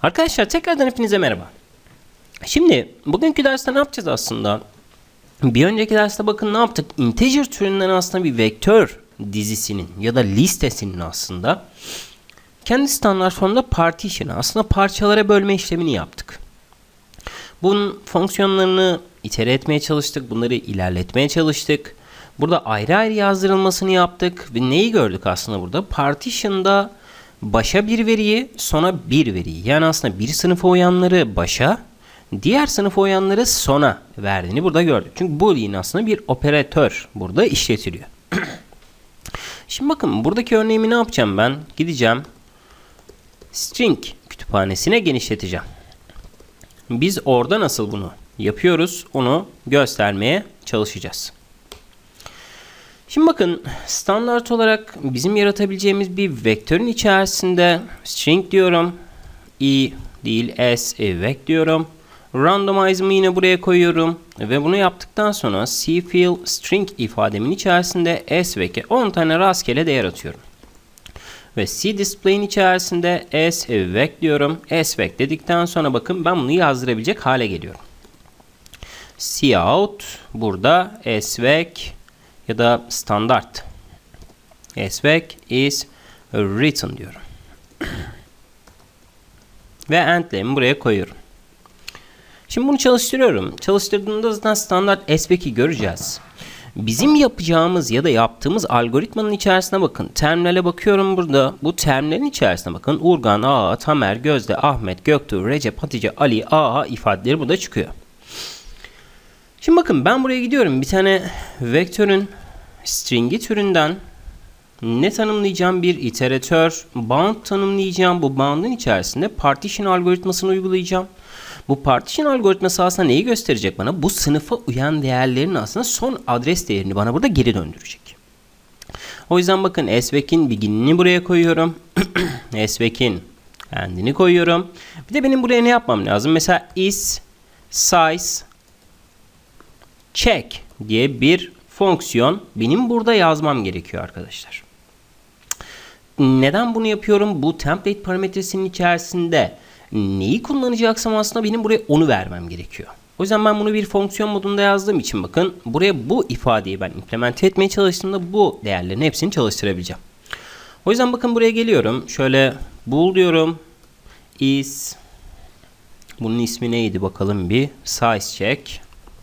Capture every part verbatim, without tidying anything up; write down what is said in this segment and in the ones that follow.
Arkadaşlar tekrardan hepinize merhaba. Şimdi bugünkü derste ne yapacağız aslında? Bir önceki derste bakın ne yaptık? Integer türünden aslında bir vektör dizisinin ya da listesinin aslında kendi standart formunda partition'ı aslında parçalara bölme işlemini yaptık. Bunun fonksiyonlarını itere etmeye çalıştık. Bunları ilerletmeye çalıştık. Burada ayrı ayrı yazdırılmasını yaptık. Ve neyi gördük aslında burada? Partition'da başa bir veriyi, sona bir veriyi. Yani aslında bir sınıfa uyanları başa, diğer sınıfa uyanları sona verdiğini burada gördük. Çünkü boolean aslında bir operatör burada işletiliyor. Şimdi bakın buradaki örneğimi ne yapacağım ben? Gideceğim string kütüphanesine genişleteceğim. Biz orada nasıl bunu yapıyoruz onu göstermeye çalışacağız. Şimdi bakın standart olarak bizim yaratabileceğimiz bir vektörün içerisinde string diyorum. I değil s vec diyorum. Randomize'ımı yine buraya koyuyorum. Ve bunu yaptıktan sonra cfill string ifademin içerisinde s vec'e on tane rastgele değer atıyorum. Ve cdisplay'in içerisinde s vec diyorum. S vec dedikten sonra bakın ben bunu yazdırabilecek hale geliyorum. Cout burada s vec ya da standart s vec is written diyorum. Ve end'lerimi buraya koyuyorum. Şimdi bunu çalıştırıyorum. Çalıştırdığımda zaten standart s vec'i göreceğiz. Bizim yapacağımız ya da yaptığımız algoritmanın içerisine bakın. Terminale bakıyorum burada. Bu terminalin içerisine bakın. Urgan, Ağa, Tamer, Gözde, Ahmet, Göktuğ, Recep, Hatice, Ali, Ağa ifadeleri burada çıkıyor. Şimdi bakın ben buraya gidiyorum. Bir tane vektörün string'i türünden ne tanımlayacağım? Bir iteratör bound tanımlayacağım. Bu bound'un içerisinde partition algoritmasını uygulayacağım. Bu partition algoritması aslında neyi gösterecek bana? Bu sınıfa uyan değerlerin aslında son adres değerini bana burada geri döndürecek. O yüzden bakın s vec'in begin'ini buraya koyuyorum. S vec'in end'ini koyuyorum. Bir de benim buraya ne yapmam lazım? Mesela is size check diye bir fonksiyon benim burada yazmam gerekiyor arkadaşlar. Neden bunu yapıyorum? Bu template parametresinin içerisinde neyi kullanacaksam aslında benim buraya onu vermem gerekiyor. O yüzden ben bunu bir fonksiyon modunda yazdığım için bakın buraya bu ifadeyi ben implemente etmeye çalıştığımda bu değerlerin hepsini çalıştırabileceğim. O yüzden bakın buraya geliyorum. Şöyle bool diyorum. Is bunun ismi neydi bakalım bir. Size check.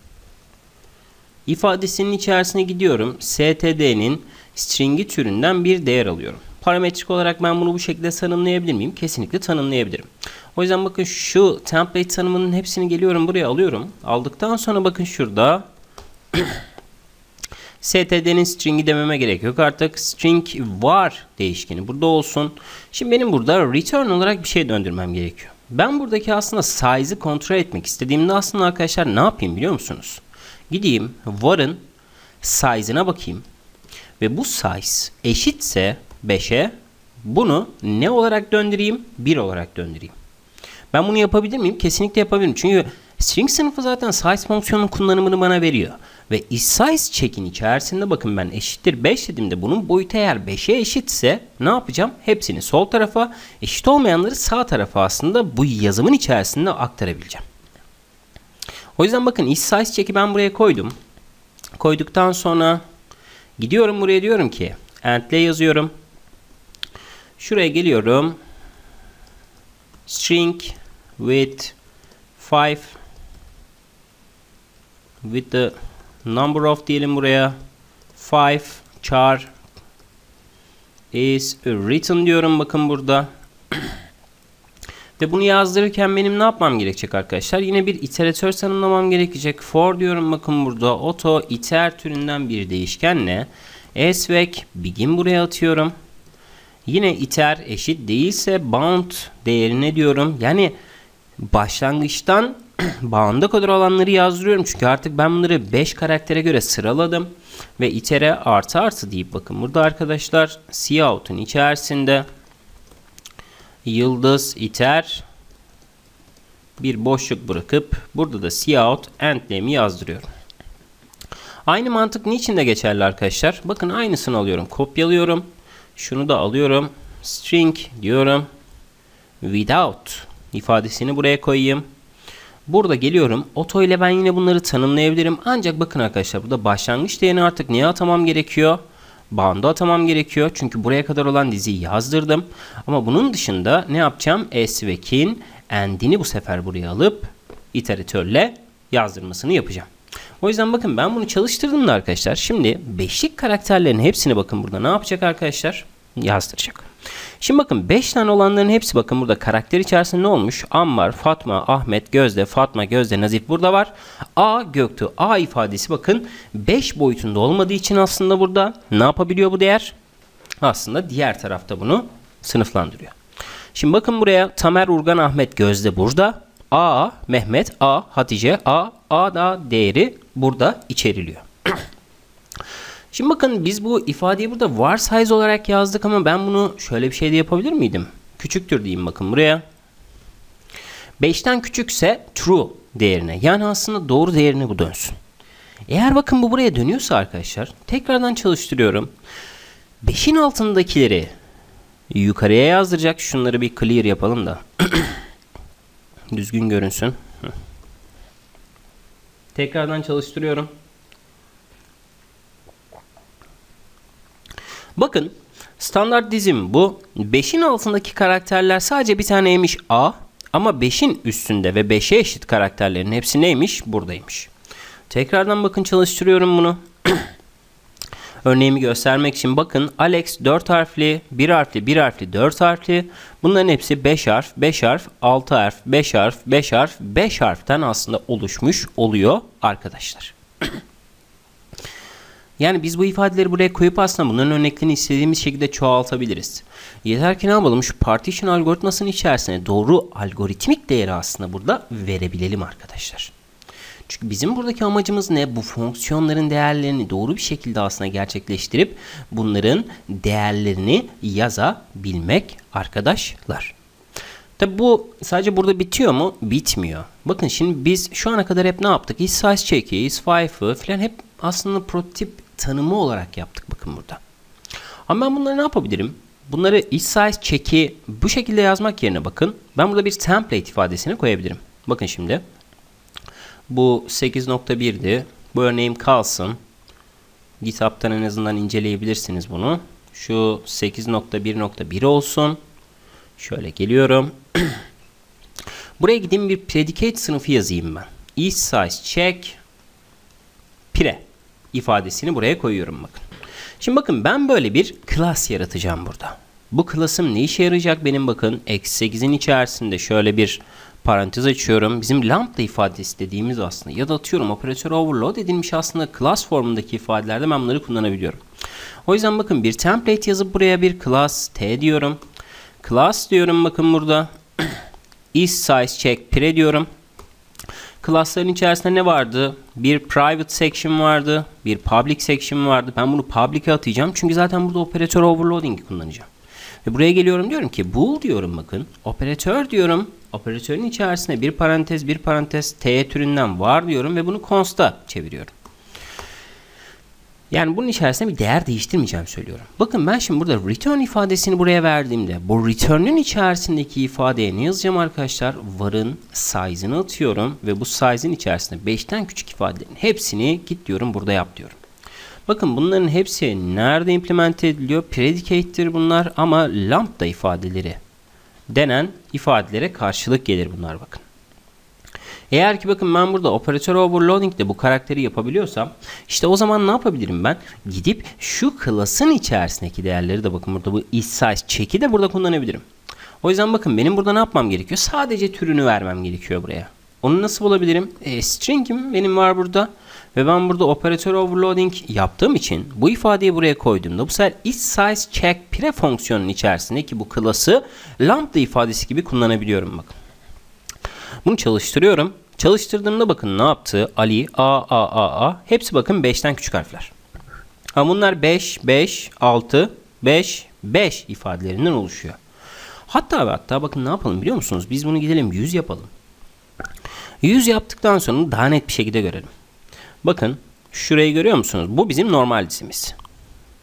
İfadesinin içerisine gidiyorum. std'nin string'i türünden bir değer alıyorum. Parametrik olarak ben bunu bu şekilde tanımlayabilir miyim? Kesinlikle tanımlayabilirim. O yüzden bakın şu template tanımının hepsini geliyorum buraya alıyorum. Aldıktan sonra bakın şurada std'nin string'i dememe gerek yok artık. String var değişkeni burada olsun. Şimdi benim burada return olarak bir şey döndürmem gerekiyor. Ben buradaki aslında size'ı kontrol etmek istediğimde aslında arkadaşlar ne yapayım biliyor musunuz? Gideyim var'ın size'ına bakayım. Ve bu size eşitse beşe bunu ne olarak döndüreyim? bir olarak döndüreyim. Ben bunu yapabilir miyim? Kesinlikle yapabilirim. Çünkü string sınıfı zaten size fonksiyonunun kullanımını bana veriyor. Ve isSize check'in içerisinde bakın ben eşittir beş dediğimde bunun boyutu eğer beşe eşitse ne yapacağım? Hepsini sol tarafa, eşit olmayanları sağ tarafa aslında bu yazımın içerisinde aktarabileceğim. O yüzden bakın isSize check'i ben buraya koydum. Koyduktan sonra gidiyorum buraya diyorum ki end'le yazıyorum. Şuraya geliyorum. String with five with the number of diyelim buraya. five char is written diyorum bakın burada. Ve bunu yazdırırken benim ne yapmam gerekecek arkadaşlar? Yine bir iteratör tanımlamam gerekecek. For diyorum bakın burada auto iter türünden bir değişkenle s vec begin buraya atıyorum. Yine iter eşit değilse bound değerine diyorum. Yani başlangıçtan bound'a kadar olanları yazdırıyorum. Çünkü artık ben bunları beş karaktere göre sıraladım. Ve itere artı artı deyip bakın burada arkadaşlar cout'un içerisinde yıldız iter bir boşluk bırakıp burada da cout end'lemi yazdırıyorum. Aynı mantık niçin de geçerli arkadaşlar? Bakın aynısını alıyorum. Kopyalıyorum. Şunu da alıyorum. String diyorum. Without ifadesini buraya koyayım. Burada geliyorum. Auto ile ben yine bunları tanımlayabilirim. Ancak bakın arkadaşlar, burada başlangıç değerini artık neye atamam gerekiyor? Bound'a atamam gerekiyor. Çünkü buraya kadar olan diziyi yazdırdım. Ama bunun dışında ne yapacağım? S ve kin and'ini bu sefer buraya alıp iteratörle yazdırmasını yapacağım. O yüzden bakın ben bunu çalıştırdım da arkadaşlar. Şimdi beşlik karakterlerin hepsini bakın burada ne yapacak arkadaşlar? Yazdıracak. Şimdi bakın beş tane olanların hepsi bakın burada karakter içerisinde ne olmuş? Ammar, Fatma, Ahmet, Gözde, Fatma, Gözde, Nazif burada var. A, Göktuğ. A ifadesi bakın beş boyutunda olmadığı için aslında burada ne yapabiliyor bu değer? Aslında diğer tarafta bunu sınıflandırıyor. Şimdi bakın buraya Tamer, Urgan, Ahmet, Gözde burada. A, Mehmet, A, Hatice, A, A da değeri burada içeriliyor. Şimdi bakın biz bu ifadeyi burada var size olarak yazdık ama ben bunu şöyle bir şey de yapabilir miydim? Küçüktür diyeyim bakın buraya. beşten küçükse true değerine, yani aslında doğru değerine bu dönsün. Eğer bakın bu buraya dönüyorsa arkadaşlar tekrardan çalıştırıyorum. beşin altındakileri yukarıya yazdıracak. Şunları bir clear yapalım da düzgün görünsün. Tekrardan çalıştırıyorum. Bakın standart dizim bu. beşin altındaki karakterler sadece bir taneymiş A. Ama beşin üstünde ve beşe eşit karakterlerin hepsi neymiş? Buradaymış. Tekrardan bakın çalıştırıyorum bunu. Örneğimi göstermek için bakın Alex dört harfli, bir harfli, bir harfli, dört harfli. Bunların hepsi beş harf, beş harf, altı harf, beş harf, beş harf, beş harften aslında oluşmuş oluyor arkadaşlar. Yani biz bu ifadeleri buraya koyup aslında bunların örneklerini istediğimiz şekilde çoğaltabiliriz. Yeter ki ne yapalım? Şu partition algoritmasının içerisine doğru algoritmik değeri aslında burada verebilelim arkadaşlar. Çünkü bizim buradaki amacımız ne? Bu fonksiyonların değerlerini doğru bir şekilde aslında gerçekleştirip bunların değerlerini yazabilmek arkadaşlar. Tabi bu sadece burada bitiyor mu? Bitmiyor. Bakın şimdi biz şu ana kadar hep ne yaptık? Is size check'i, is five'ı falan hep aslında prototip tanımı olarak yaptık bakın burada. Ama ben bunları ne yapabilirim? Bunları is size check'i bu şekilde yazmak yerine bakın ben burada bir template ifadesini koyabilirim. Bakın şimdi. Bu sekiz nokta bir'di. Bu örneğim kalsın. GitHub'tan en azından inceleyebilirsiniz bunu. Şu sekiz nokta bir nokta bir olsun. Şöyle geliyorum. Buraya gideyim bir predicate sınıfı yazayım ben. Is size check pre ifadesini buraya koyuyorum bakın. Şimdi bakın ben böyle bir class yaratacağım burada. Bu class'ım ne işe yarayacak benim bakın. eksi sekiz'in içerisinde şöyle bir parantez açıyorum. Bizim lambda ifadesi dediğimiz aslında ya da atıyorum operatör overload edilmiş aslında class formundaki ifadelerde ben bunları kullanabiliyorum. O yüzden bakın bir template yazıp buraya bir class t diyorum. Class diyorum bakın burada. Is size check pre diyorum. Class'ların içerisinde ne vardı? Bir private section vardı. Bir public section vardı. Ben bunu public'e atacağım. Çünkü zaten burada operatör overloading kullanacağım. Ve buraya geliyorum diyorum ki bool diyorum bakın. Operatör diyorum. Operatörün içerisinde bir parantez bir parantez t türünden var diyorum ve bunu const'a çeviriyorum. Yani bunun içerisinde bir değer değiştirmeyeceğim söylüyorum. Bakın ben şimdi burada return ifadesini buraya verdiğimde bu return'ün içerisindeki ifadeye ne yazacağım arkadaşlar? Var'ın size'ını atıyorum ve bu size'ın içerisinde beşten küçük ifadelerin hepsini git diyorum burada yap diyorum. Bakın bunların hepsi nerede implement ediliyor? Predicate'tir bunlar ama lambda ifadeleri denen ifadelere karşılık gelir bunlar bakın. Eğer ki bakın ben burada operatör overloading de bu karakteri yapabiliyorsam işte o zaman ne yapabilirim ben? Gidip şu class'ın içerisindeki değerleri de bakın burada bu is size check'i de burada kullanabilirim. O yüzden bakın benim burada ne yapmam gerekiyor? Sadece türünü vermem gerekiyor buraya. Onu nasıl bulabilirim? E, string'im benim var burada. Ve ben burada operatör overloading yaptığım için bu ifadeyi buraya koyduğumda bu sefer is size check pre fonksiyonun içerisindeki bu class'ı lambda ifadesi gibi kullanabiliyorum bakın. Bunu çalıştırıyorum. Çalıştırdığımda bakın ne yaptı? Ali, A, A, A, A. Hepsi bakın beşten küçük harfler. Ama bunlar beş, beş, altı, beş, beş ifadelerinden oluşuyor. Hatta ve hatta bakın ne yapalım biliyor musunuz? Biz bunu gidelim yüz yapalım. yüz yaptıktan sonra daha net bir şekilde görelim. Bakın şurayı görüyor musunuz? Bu bizim normal dizimiz.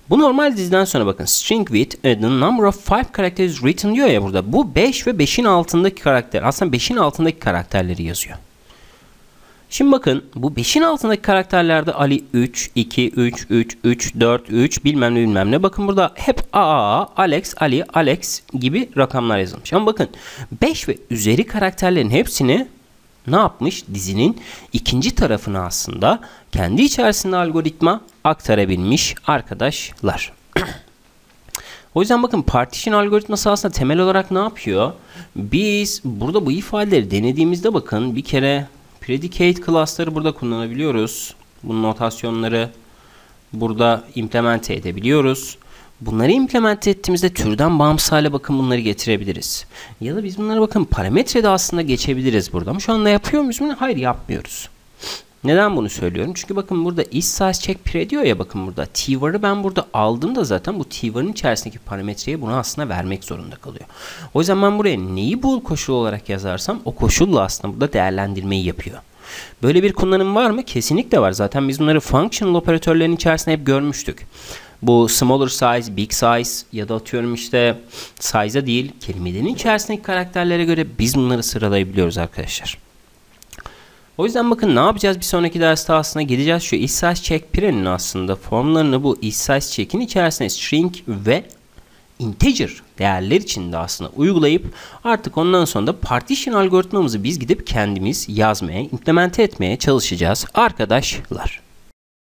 Bu normal diziden sonra bakın string with the number of five characters written diyor ya burada. Bu beş ve beşin altındaki karakter. Aslında beşin altındaki karakterleri yazıyor. Şimdi bakın bu beşin altındaki karakterlerde Ali üç, iki, üç, üç, üç, dört, üç bilmem ne bilmem ne. Bakın burada hep A A A, Alex, Ali, Alex gibi rakamlar yazılmış. Ama bakın beş ve üzeri karakterlerin hepsini ne yapmış? Dizinin ikinci tarafını aslında kendi içerisinde algoritma aktarabilmiş arkadaşlar. O yüzden bakın partition algoritması aslında temel olarak ne yapıyor? Biz burada bu ifadeleri denediğimizde bakın bir kere predicate class'ları burada kullanabiliyoruz. Bu notasyonları burada implement edebiliyoruz. Bunları implement ettiğimizde türden bağımsız hale bakın bunları getirebiliriz. Ya da biz bunları bakın parametrede aslında geçebiliriz burada. Ama şu anda yapıyor muyuz bunu? Hayır, yapmıyoruz. Neden bunu söylüyorum? Çünkü bakın burada is size check pre diyor ya, bakın burada tvar'ı ben burada aldığımda zaten bu tvar'ın içerisindeki parametreyi bunu aslında vermek zorunda kalıyor. O yüzden ben buraya neyi bool koşul olarak yazarsam o koşulla aslında burada değerlendirmeyi yapıyor. Böyle bir kullanım var mı? Kesinlikle var. Zaten biz bunları functional operatörlerin içerisinde hep görmüştük. Bu smaller size, big size ya da atıyorum işte size'a değil, kelimelerin içerisindeki karakterlere göre biz bunları sıralayabiliyoruz arkadaşlar. O yüzden bakın ne yapacağız bir sonraki derste aslında gideceğiz şu is size check pre'nin aslında formlarını bu is size check'in içerisine string ve integer değerler içinde aslında uygulayıp artık ondan sonra da partition algoritmamızı biz gidip kendimiz yazmaya, implemente etmeye çalışacağız arkadaşlar.